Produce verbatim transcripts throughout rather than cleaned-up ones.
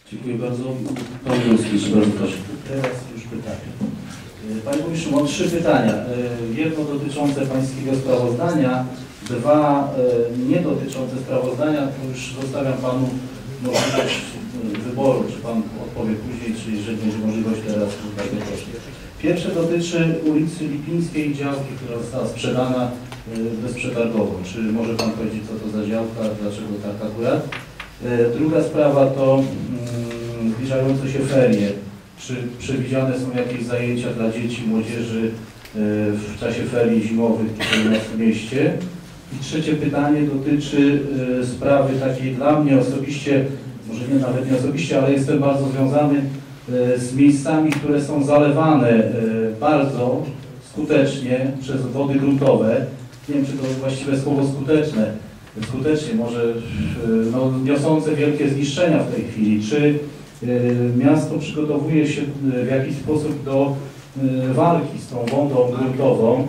Dziękuję bardzo. Pan Górski, bardzo proszę. Teraz już pytanie. Panie Burmistrzu, mam trzy pytania. Jedno dotyczące Pańskiego sprawozdania, dwa nie dotyczące sprawozdania, to już zostawiam Panu możliwość wyboru, czy Pan odpowie później, czy jeżeli będzie możliwość teraz, to bardzo proszę. Pierwsze dotyczy ulicy Lipińskiej, działki, która została sprzedana bezprzetargowo. Czy może Pan powiedzieć, co to za działka, dlaczego tak akurat? Druga sprawa to mm, zbliżające się ferie. Czy przewidziane są jakieś zajęcia dla dzieci, młodzieży w czasie ferii zimowych tutaj u nas w mieście? I trzecie pytanie dotyczy sprawy takiej dla mnie osobiście, może nie nawet nie osobiście, ale jestem bardzo związany z miejscami, które są zalewane bardzo skutecznie przez wody gruntowe. Nie wiem, czy to właściwe słowo skuteczne, skutecznie, może no, niosące wielkie zniszczenia w tej chwili. Czy miasto przygotowuje się w jakiś sposób do walki z tą wodą gruntową,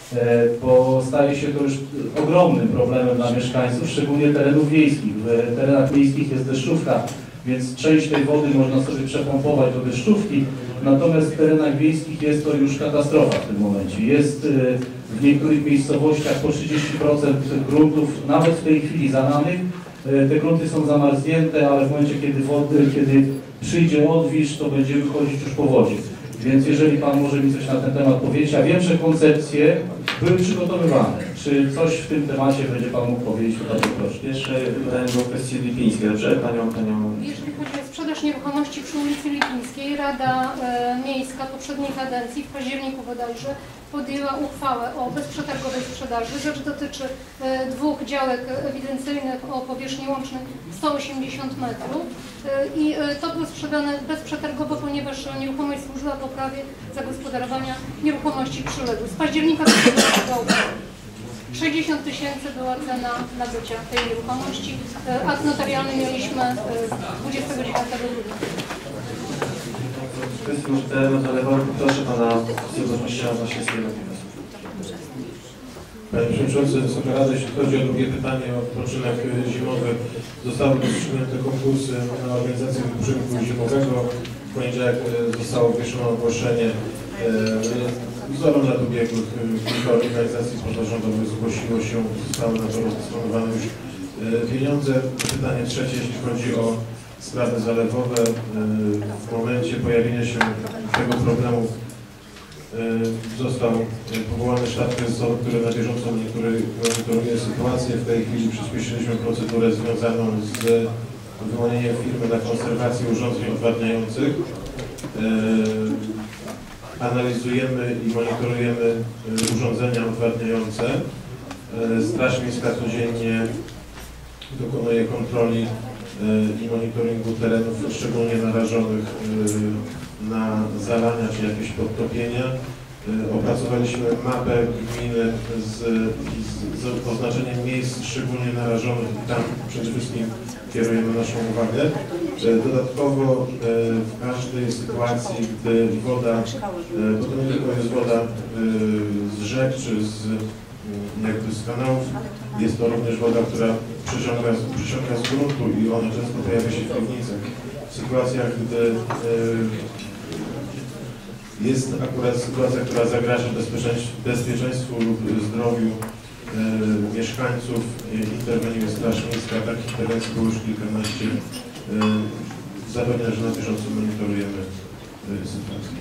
bo staje się to już ogromnym problemem dla mieszkańców, szczególnie terenów wiejskich. W terenach miejskich jest deszczówka, więc część tej wody można sobie przepompować do deszczówki, natomiast w terenach wiejskich jest to już katastrofa w tym momencie. Jest w niektórych miejscowościach po trzydzieści procent gruntów, nawet w tej chwili zalanych. Te grunty są zamarznięte, ale w momencie, kiedy, wody, kiedy przyjdzie odwilż, to będziemy chodzić już po wodzie. Więc jeżeli Pan może mi coś na ten temat powiedzieć, a wiem, że koncepcje były przygotowywane. Czy coś w tym temacie będzie Pan mógł powiedzieć? Bardzo proszę. Jeszcze pytanie było kwestii lipińskiej, dobrze? Panią, panią... Jeżeli chodzi o sprzedaż nieruchomości przy ulicy Lipińskiej, Rada e, Miejska poprzedniej kadencji w październiku bodajże podjęła uchwałę o bezprzetargowej sprzedaży. Rzecz dotyczy e, dwóch działek ewidencyjnych o powierzchni łącznej sto osiemdziesiąt metrów e, i e, to było sprzedane bezprzetargowo, ponieważ nieruchomość służyła poprawie zagospodarowania nieruchomości przyległych. Z października do sześćdziesiąt tysięcy była cena nabycia tej nieruchomości. Akt notarialny mieliśmy dwudziestego dziewiątego grudnia. Kwestii już terenu zalewał. Proszę Pana Zgodnościowa Wasiewskiego. Panie Przewodniczący, Wysoka Rada, jeśli chodzi o drugie pytanie o odpoczynek zimowy, zostały rozstrzygnięte konkursy na organizację wypoczynku zimowego. W poniedziałek zostało wywieszone ogłoszenie. Wzorem lat ubiegłych kilka organizacji pozarządowych zgłosiło się, zostały na to rozdysponowane już pieniądze. Pytanie trzecie, jeśli chodzi o sprawy zalewowe. W momencie pojawienia się tego problemu został powołany sztab kryzysowy, który na bieżąco monitoruje sytuację. W tej chwili przyspieszyliśmy procedurę związaną z wyłonieniem firmy na konserwację urządzeń odwadniających. Analizujemy i monitorujemy urządzenia odwadniające. Straż Miejska codziennie dokonuje kontroli i monitoringu terenów szczególnie narażonych na zalania czy jakieś podtopienia. Opracowaliśmy mapę gminy z, z, z oznaczeniem miejsc szczególnie narażonych i tam przede wszystkim kierujemy naszą uwagę. Dodatkowo w każdej sytuacji, gdy woda, bo to nie tylko jest woda z rzek czy z, jakby z kanałów, jest to również woda, która przyciąga, przyciąga z gruntu i ona często pojawia się w piwnicach. W sytuacjach, gdy jest akurat sytuacja, która zagraża bezpieczeństwu lub zdrowiu e, mieszkańców, interweniuje Straż Miejska. Takich interwencji było już kilkanaście. E, zapewniam, że na bieżąco monitorujemy e, sytuację.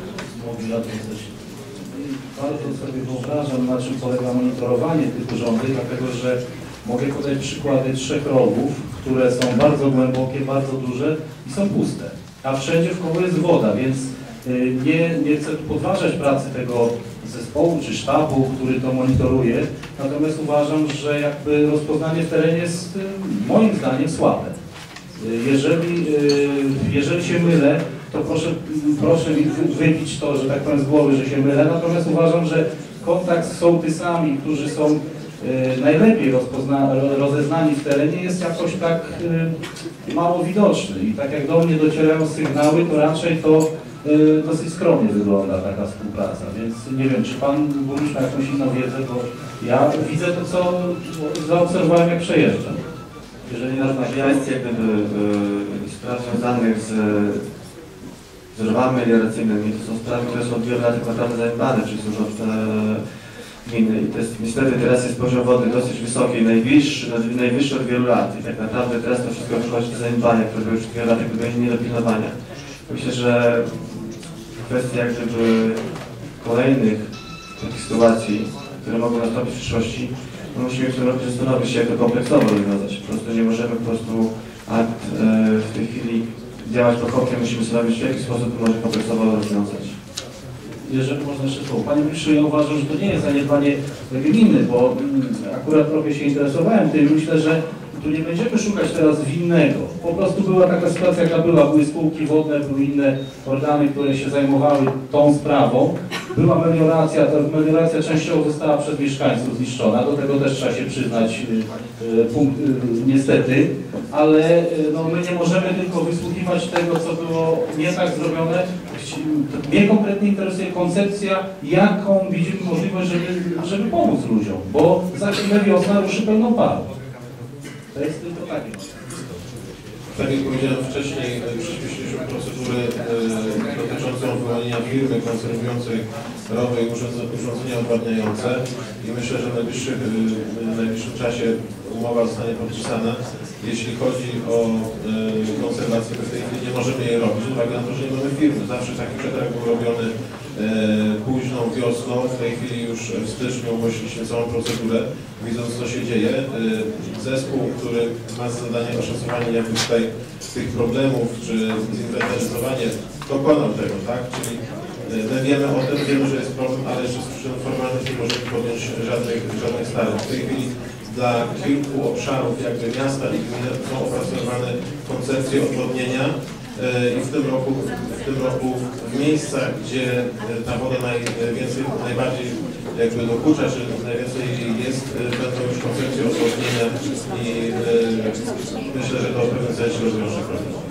Bardzo sobie wyobrażam, na czym polega monitorowanie tych urządzeń, dlatego że mogę podać przykłady trzech rowów, które są bardzo głębokie, bardzo duże i są puste. A wszędzie wkoło jest woda, więc Nie, nie chcę tu podważać pracy tego zespołu czy sztabu, który to monitoruje, natomiast uważam, że jakby rozpoznanie w terenie jest moim zdaniem słabe. Jeżeli, jeżeli się mylę, to proszę, proszę mi wybić to, że tak powiem z głowy, że się mylę, natomiast uważam, że kontakt z sołtysami, którzy są najlepiej rozeznani w terenie, jest jakoś tak mało widoczny i tak jak do mnie docierają sygnały, to raczej to dosyć skromnie wygląda taka współpraca, więc nie wiem, czy Pan burmistrz ma jakąś inną wiedzę, bo ja widzę to, co zaobserwowałem, jak przejeżdżam. Jeżeli można kwestie, gdyby spraw związanych związanych z, z rowami melioracyjnymi. To są sprawy, które są od wielu lat tak naprawdę zaniedbane przez urząd gminy. I to jest, niestety teraz jest poziom wody dosyć wysoki, najwyższy, najwyższy od wielu lat. I tak naprawdę teraz to wszystko przychodzi do zaniedbania, które były już od wielu lat jakby nie do pilnowania. Myślę, że kwestia jak gdyby kolejnych takich sytuacji, które mogą nastąpić w przyszłości, no musimy w tym roku zastanowić się, jak to kompleksowo rozwiązać. Po prostu nie możemy po prostu akt, e, w tej chwili działać pochopnie, musimy zastanowić, w jaki sposób to może kompleksowo rozwiązać. Jeżeli można jeszcze słowo. Panie Ministrze, ja uważam, że to nie jest zaniedbanie gminy, bo mm, akurat trochę się interesowałem tym. Myślę, że tu nie będziemy szukać teraz winnego. Po prostu była taka sytuacja, jaka była. Były spółki wodne, były inne organy, które się zajmowały tą sprawą. Była melioracja, ta melioracja częściowo została przez mieszkańców zniszczona. Do tego też trzeba się przyznać y, y, punkt, y, niestety. Ale y, no, my nie możemy tylko wysłuchiwać tego, co było nie tak zrobione. Mnie konkretnie interesuje koncepcja, jaką widzimy możliwość, żeby, żeby pomóc ludziom. Bo za chwilę wiosna ruszy pełną parą. To jest tylko takie. Tak jak powiedziałem wcześniej, przyspieszyliśmy procedurę e, dotyczącą wyłonienia firmy konserwującej rowy i urządzenia odwadniające i myślę, że w najbliższych, w najbliższym czasie umowa zostanie podpisana. Jeśli chodzi o e, konserwację, to w tej chwili nie możemy jej robić, z uwagi na to, że nie mamy firmy. Zawsze taki przetarg był robiony e, późną wiosną, w tej chwili już w styczniu ogłosiliśmy całą procedurę, widząc co się dzieje. E, zespół, który ma za zadanie oszacowanie jakby tutaj tych problemów, czy zinwentaryzowanie, dokonał tego, tak? Czyli e, my wiemy o tym, wiemy, że jest problem, ale jeszcze z przyczyn formalnych nie możemy podjąć żadnych, żadnych starań. W tej chwili dla kilku obszarów jakby miasta i gminy są opracowane koncepcje odwodnienia i w tym roku, w tym roku w miejscach, gdzie ta woda najwięcej, najbardziej jakby dokucza, czy najwięcej jej jest, będą już koncepcje odwodnienia i myślę, że to w pewnym sensie rozwiąże problem.